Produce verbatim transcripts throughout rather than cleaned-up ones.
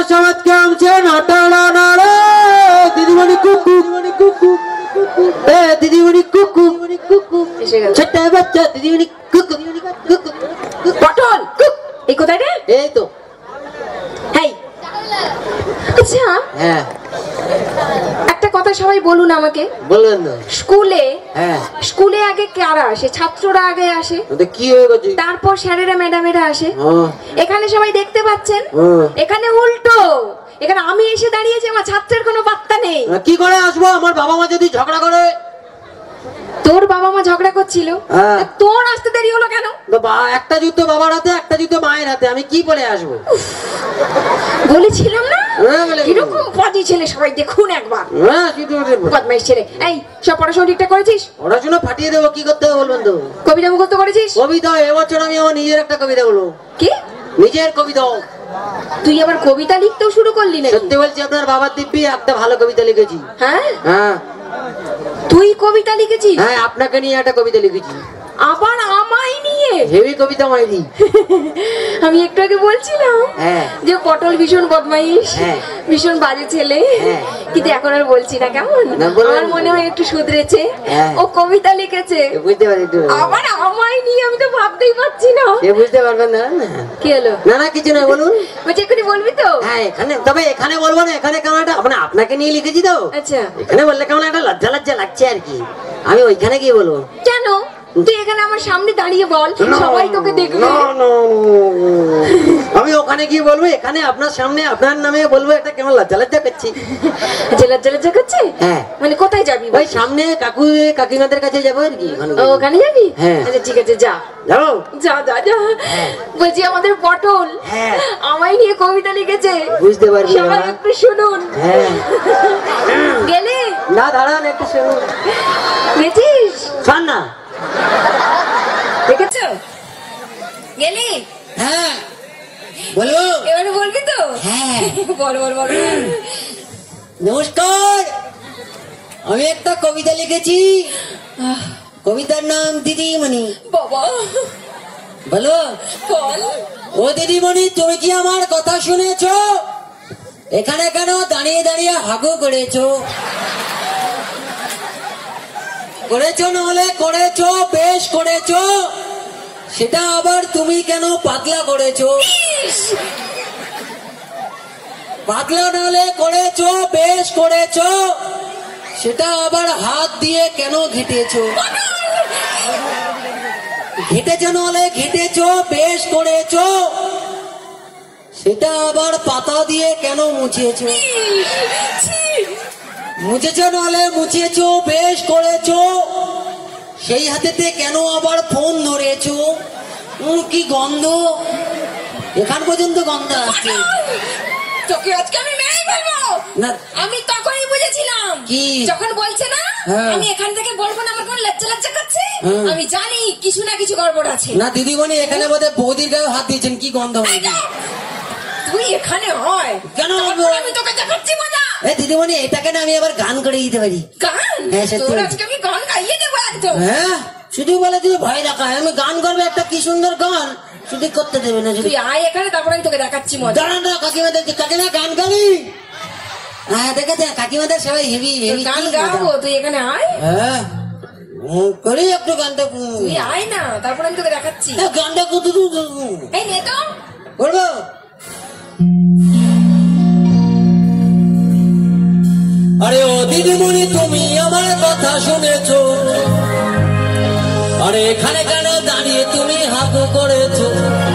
সমাজ কামছে নটাড়া নাড়ে দিদিমণি কুকু কুকু এ দিদিমণি কুকু কুকু ছোট্ট বাচ্চা দিদিমণি কুকু কুকু পটল এই কোথায় রে? এই তো। হেই আচ্ছা হ্যাঁ একটা কথা সবাই বলুন আমাকে, বলবেন না। স্কুলে হ্যাঁ স্কুলে আগে কারা আসে? ছাত্ররা আগে আসে, কি হয়ে গেছে? তারপর স্যারেরা ম্যাডামেরা আসে। এখানে সবাই দেখতে পাচ্ছেন, এখানে উল্টো। এখানে আমি এসে দাঁড়িয়েছি, আমার ছাত্রের কোনো পাত্তা নেই। কি করে আসবো? আমার বাবা মা যদি ঝগড়া করে। তোর বাবা মা ঝগড়া করছিল, তোর আসতে দেরি হলো কেন? একটা জুতো বাবার হাতে, একটা জুতো মায়ের হাতে, আমি কি বলে আসবো? বলেছিলাম না কিরকম পাজি ছেলে, সবাই দেখুন একবার। বদমাইশ ছেলে। এই সব পড়াশোনা ঠিকঠাক করেছিস? পড়াশোনা ফাটিয়ে দেবো, কি করতে হবে বলবেন তো? কবিতা মুখস্থ করেছিস? কবিতা এবছর আমি আমার নিজের একটা কবিতা বলবো। কি নিজের কবিতা? তুই আবার কবিতা লিখতেও শুরু করলি না? সত্যি বলছি, আপনার বাবার দিব্যি একটা ভালো কবিতা লিখেছি। হ্যাঁ হ্যাঁ তুই কবিতা লিখেছিস? হ্যাঁ আপনাকে নিয়ে একটা কবিতা লিখেছি। আবার আমায় নিয়ে? হেভি কবিতা মাইরি। আমি একটু আগে বলছিলাম যে পটল ভীষণ বদমাইশ, ভীষণ বাজে ছেলে, কিন্তু এখন আর বলছি না। কেমন আমার মনে হয় একটু শুধরেছে। ও কবিতা লিখেছে, বুঝতে পারি। আবার আমায় নিয়ে আমি তো ভাবতেই পারছি না। বুঝতে পারবেন না? কি হলো? না না কিছু নয়, বলুন। বলছি এক্ষুনি বলবি তো? হ্যাঁ এখানে, তবে এখানে বলবো না। এখানে কেমন একটা মানে আপনাকে নিয়ে লিখেছি তো। আচ্ছা এখানে বললে কেমন একটা লজ্জা লজ্জা লাগছে আর কি। আমি ওইখানে গিয়ে বলবো। কেন? তুই এখানে আমার সামনে দাঁড়িয়ে বল, সবাই তোকে দেখবে। আমি ওখানে গিয়ে বলবো, এখানে আপনার সামনে আপনার নামে বলবো। এটা কেমন লজ্জা লজ্জা করছি। লজ্জা লজ্জা করছে? হ্যাঁ। মানে কোথায় যাবি? ওই সামনে কাকু কাকিমাদের কাছে যাবো আর কি। ওখানে যাবি? হ্যাঁ। আচ্ছা ঠিক আছে, যা যাবো। যা যা যা। বলছি আমাদের পটল আমায় নিয়ে কবিতা লিখেছে, বুঝতে পারবি? সবাই একটু শুনুন। হ্যাঁ গেলে না, দাঁড়ান একটু শুনুন। গেছিস? শোন না, দেখেছো? গেলি? হ্যাঁ বলো। এবারে বলবি তো? হ্যাঁ বল বল বল। নমস্কার, আমি একটা কবিতা লিখেছি। কবিতার নাম দিদিমণি। বাবা বলো। বল। ও দিদিমণি, তুমি কি আমার কথা শুনেছো? এখানে কেন দাঁড়িয়ে দাঁড়িয়ে হাগু করেছো? করেছো নহলে করেছো, বেশ করেছো। সেটা আবার তুমি কেন পাতলা করেছো? পাতলা নহলে করেছো, বেশ করেছো। সেটা আবার হাত দিয়ে কেন ঘেটেছো? ঘেটেছো নহলে ঘেটেছো, বেশ করেছো। সেটা আবার পাতা দিয়ে কেন মুছেছো? মুছেছো নহলে মুছেছো, বেশ করেছো। সেই হাতেতে কেন আবার ফোন ধরেছো? কি গন্ধ! এখান পর্যন্ত গন্ধ আসছে। তোকে আজকে আমি মেরেই ফেলবো। না আমি তখনই বুঝেছিলাম কি, যখন বলছে না আমি এখান থেকে বলবো না, আমার কোন লজ্জা লজ্জা করছে। আমি জানি কিছু না কিছু গড়বড় আছে। না দিদিমণি, এখানে বোধহয় বৌদির গায়ে হাত দিয়েছেন। কি গন্ধ! তুই এখানে হয় কেন? আমি তোকে দেখাচ্ছি মজা। এই দিদিমণি, এটাকে না আমি আবার গান করে দিতে পারি। গান? তোর আজকে আমি গান গাইয়ে দেবো একদম। হ্যাঁ শুধু বলে তুই ভয় রাখায় আমি গান করবে। একটা কি সুন্দর গান, শুধু করতে দেবে না। তুই আয় এখানে, তারপর আমি তোকে দেখাচ্ছি মজা। দাঁড়ান না, কাকিমাদের কাকিমা গান গাবি। হ্যাঁ দেখেছে কাকিমাদের সবাই হেভি হেভি গান গাবো। তুই এখানে আয়। হ্যাঁ করি একটু গানটা। তুই আয় না, তারপর আমি তোকে দেখাচ্ছি গানটা কত। এই নে তো বলবো। আরে ও দিদিমণি, তুমি আমার কথা শুনেছো? আরে এখানে কেন দাঁড়িয়ে তুমি হাগু করেছো?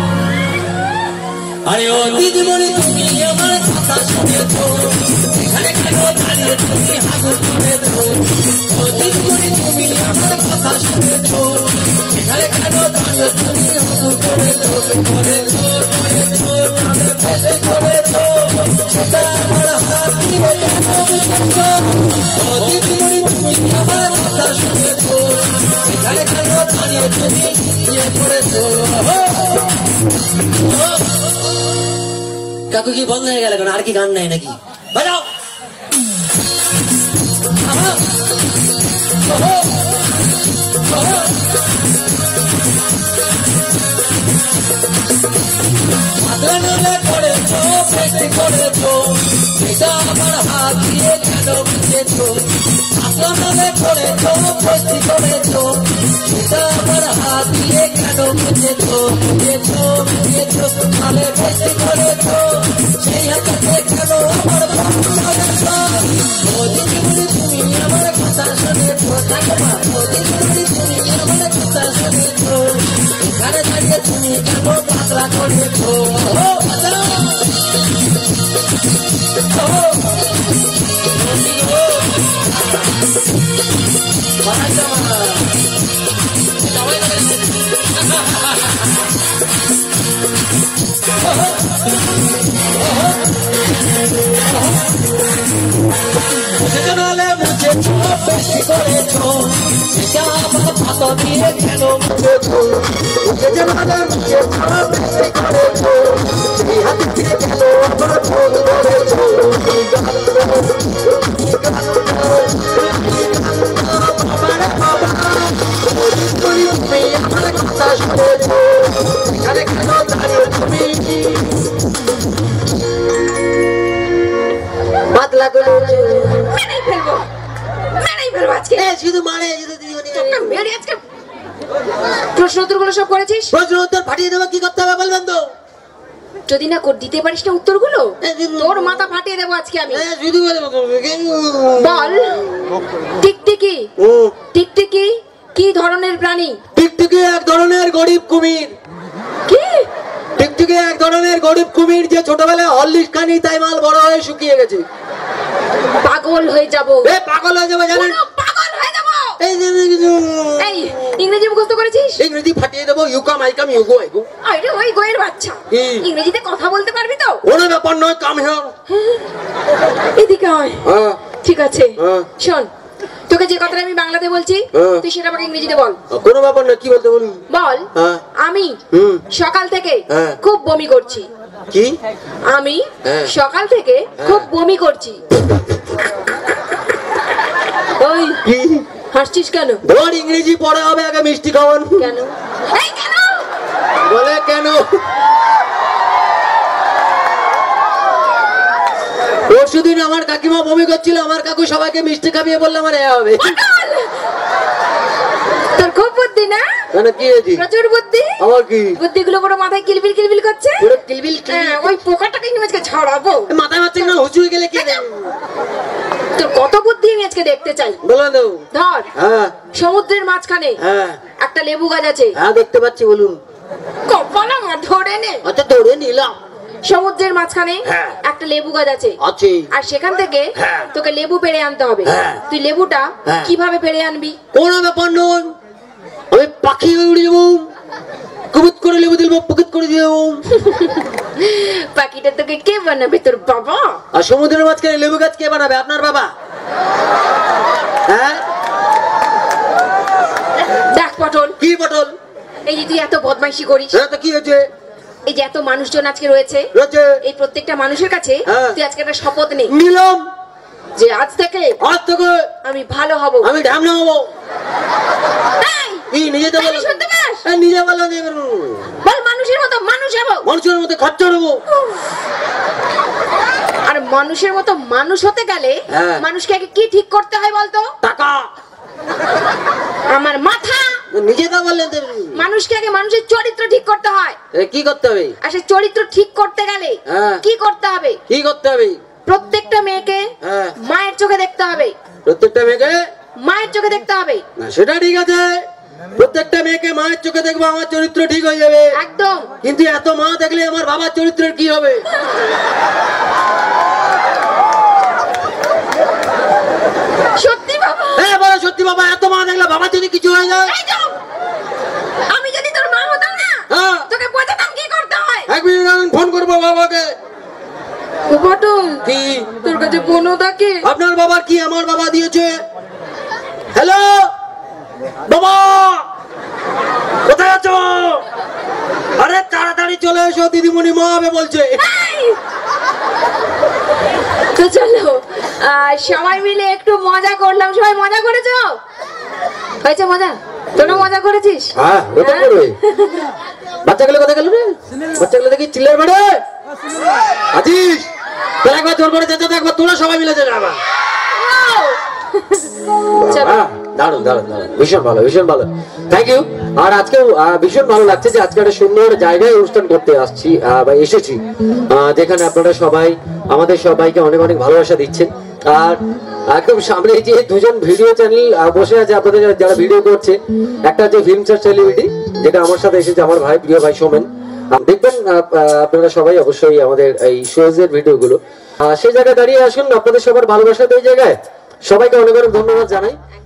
আরে ও দিদিমণি, তুমি আমার কথা শুনেছো? এখানে কেন দাঁড়িয়ে তুমি হাগু করেছো? ও দিদিমণি, তুমি আমার কথা শুনেছো? এখানে কেন দাঁড়িয়ে তুমি হাগু করেছো? করেছো করেছো করেছো করেছো। সেটা আমার হাত দিয়ে কেন মুছেছো? ও দিদিমণি, তুমি আমার কথা শুনেছো? এখানে কেন দাঁড়িয়ে তুমি ইয়ে করেছো? কাকু কি বন্ধ হয়ে গেল কেন? আর কি গান নাই নাকি? বাজাও। পাতলা নলে করেছো বেশি করেছো এটা আমার হাত দিয়ে কেন বুঝেছো পাতলা নলে করেছো বেশি করেছো এটা আমার হাত দিয়ে কেন বুঝেছো বুঝেছো বুঝেছো তাহলে বেশি করেছো সেই হাতে কেন আমার তুমি আমার কথা শুনেছো থাকবা তুমি আমার কথা শুনেছো এখানে দাঁড়িয়ে তুমি কেন পাতলা করেছো নালে মুছেছো বেশি করেছো এটা আমার ভাত দিয়ে কেন মুছেছো নালে মুছেছো বেশি করেছো এই হাত দিয়ে কেন আমার ফোন করেছো আমার কথা শুনেছো এখানে কেন দাঁড়িয়ে তুমি পাতলা করেছো মেরেই ফেলবো মেরেই ফেলবো আজকে শুধু মারে শুধু দিদিমণি তোকে মেরে আজকে প্রশ্ন উত্তরগুলো সব করেছিস প্রশ্ন উত্তর ফাটিয়ে দেবো কি করতে হবে বলবেন তো যদি না কর দিতে পারিস না উত্তরগুলো তোর মাথা ফাটিয়ে দেবো আজকে আমি বল টিকটিকি টিকটিকি কি ধরনের প্রাণী টিকটিকি এক ধরনের গরিব কুমির কি টিকটিকি এক ধরনের গরিব কুমির যে ছোটবেলায় হরলিক্স খানি তাই মাল বড় হয়ে শুকিয়ে গেছে পাগল হয়ে যাবো এ পাগল হয়ে যাবো জানেন পাগল হয়ে যাবো এই এই ইংরেজি মুখস্থ করেছিস ইংরেজি ফাটিয়ে দেবো you come I come you go I go আরে ওই গোয়ের বাচ্চা ইংরেজিতে কথা বলতে পারবি তো কোনো ব্যাপার নয় কাম হিয়ার এদিকে আয় হ্যাঁ ঠিক আছে শোন তোকে যে কথাটা আমি বাংলাতে বলছি তুই সেটা আমাকে ইংরেজিতে বল কোনো ব্যাপার না, কি বলতে বলুন। বল আমি সকাল থেকে খুব বমি করছি। কি? আমি সকাল থেকে খুব বমি করছি। ওই কি হাসছিস কেন? ধর ইংরেজি পড়া হবে, আগে মিষ্টি খাওয়ান। কেন? এই কেন বলে কেন? পরশুদিন আমার কাকিমা বমি করছিল, আমার কাকু সবাইকে মিষ্টি খাবিয়ে বললাম আমার এ হবে। তোর খুব বুদ্ধি না? মানে কি হয়েছে? প্রচুর বুদ্ধি। আমার কি? বুদ্ধিগুলো পুরো মাথায় কিলবিল কিলবিল করছে। পুরো কিলবিল কিলবিল। ওই পোকাটাকে আমি আজকে ছাড়াবো। মাথায় মাথায় না হুচুয়ে গেলে কি হবে? তোর কত বুদ্ধি আমি আজকে দেখতে চাই। বলো দাও। ধর, হ্যাঁ সমুদ্রের মাঝখানে হ্যাঁ একটা লেবু গাছ আছে। হ্যাঁ দেখতে পাচ্ছি, বলুন। কপালা আমার ধরে নে। আচ্ছা ধরে নিলাম। সমুদ্রের মাঝখানে একটা লেবু গাছ আছে আছে, আর সেখান থেকে তোকে লেবু পেড়ে আনতে হবে। তুই লেবুটা কিভাবে পেড়ে আনবি? কোনো ব্যাপার নয়, আমি পাখি হয়ে উড়ে যাবো, কুবুত করে লেবু দিলবো, পুকুত করে দিয়ে যাবো। পাখিটা তোকে কে বানাবে? তোর বাবা। আর সমুদ্রের মাঝখানে লেবু গাছ কে বানাবে? আপনার বাবা। হ্যাঁ দেখ পটল। কি পটল? এই যে তুই এত বদমাইশি করিস, হ্যাঁ তো কি হয়েছে? এই যে এত মানুষজন আজকে রয়েছে, এই প্রত্যেকটা মানুষের কাছে তুই আজকে একটা শপথ নে। নিলাম যে আজ থেকে আজ থেকে আমি ভালো হব, আমি ঢামনা হবো। এই নিজে তো বল, শুনতে পাস? নিজে বলো, বল মানুষের মতো মানুষ হব, মানুষের মতো খরচা নেবো। আর মানুষের মতো মানুষ হতে গেলে মানুষকে আগে কি ঠিক করতে হয় বলতো? টাকা। আমার মাথা। নিজে তো বললেন মানুষকে আগে মানুষের চরিত্র ঠিক করতে হয়। কি করতে হবে? আর সেই চরিত্র ঠিক করতে গেলে কি করতে হবে? কি করতে হবে? প্রত্যেকটা মেয়েকে মায়ের চোখে দেখতে হবে। প্রত্যেকটা মেয়েকে মায়ের চোখে দেখতে হবে। না সেটা ঠিক আছে, প্রত্যেকটা মেয়েকে মায়ের চোখে দেখবো, আমার চরিত্র ঠিক হয়ে যাবে একদম। কিন্তু এত মা দেখলে আমার বাবার চরিত্রের কি হবে? সত্যি বাবা? হ্যাঁ বলো সত্যি বাবা, এত মা দেখলে বাবা যদি কিছু হয়ে যায়? আমি যদি তোর মা হতাম না, তোকে বোঝাতাম কি করতে হয়। এক মিনিট আমি ফোন করবো বাবাকে। পটল কি তোর কাছে ফোন থাকে? আপনার বাবা কি আমার বাবা দিয়েছে? হ্যালো বাবা, কোথায় আছো? আরে তাড়াতাড়ি চলে এসো, দিদিমণি মা হবে বলছে। তো চলো সবাই মিলে একটু মজা করলাম। সবাই মজা করেছো? হয়েছে মজা? তোরা মজা করেছিস? হ্যাঁ বাচ্চাগুলো কোথায় গেল রে? বাচ্চাগুলো দেখি চিল্লার বাড়ে আজিস তাহলে একবার জোর করে যেতে একবার তোরা সবাই মিলে যাবে আবার। দারুন দারুন দারুন, ভীষণ ভালো ভীষণ ভালো, থ্যাংক ইউ। আর আজকেও ভীষণ ভালো লাগছে যে আজকে একটা সুন্দর জায়গায় অনুষ্ঠান করতে আসছি বা এসেছি, যেখানে আপনারা সবাই আমাদের সবাইকে অনেক অনেক ভালোবাসা দিচ্ছেন। আর একদম সামনে যে দুজন ভিডিও চ্যানেল বসে আছে আপনাদের যারা ভিডিও করছে, একটা হচ্ছে ফিল্মস্টার সেলিব্রিটি, যেটা আমার সাথে এসেছে আমার ভাই প্রিয় ভাই সোমেন। দেখবেন আপনারা সবাই অবশ্যই আমাদের এই শোজের ভিডিও গুলো, সেই জায়গায় দাঁড়িয়ে আসুন, আপনাদের সবার ভালোবাসা এই জায়গায়। সবাইকে অনেক অনেক ধন্যবাদ জানাই।